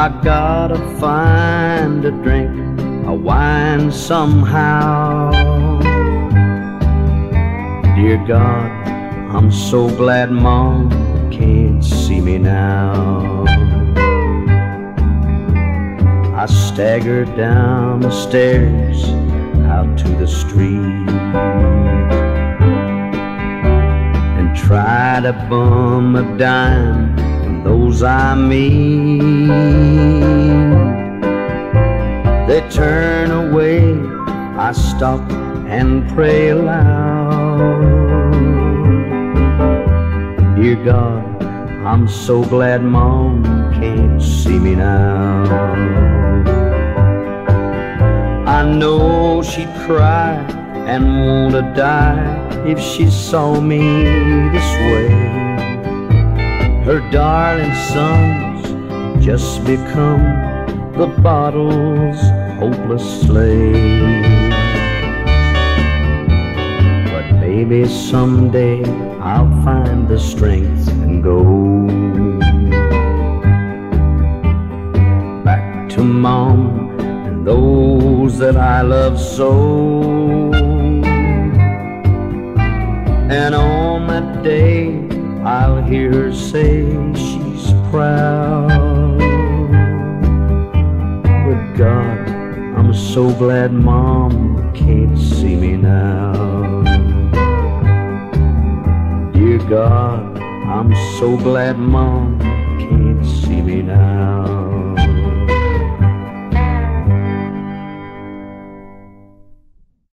I gotta find a drink, a wine somehow. Dear God, I'm so glad Mom can't see me now. I staggered down the stairs out to the street and try to bum a dime from those I meet. They turn away, I stop and pray aloud. Dear God, I'm so glad Mom can't see me now. I know she'd cry and wanna die if she saw me this way. Her darling sons just become the bottle's hopeless slave. But maybe someday I'll find the strength and go back to Mom and those that I love so. And on that day I'll hear her say she's proud. But God, I'm so glad Mom can't see me now. Dear God, I'm so glad Mom can't see me now.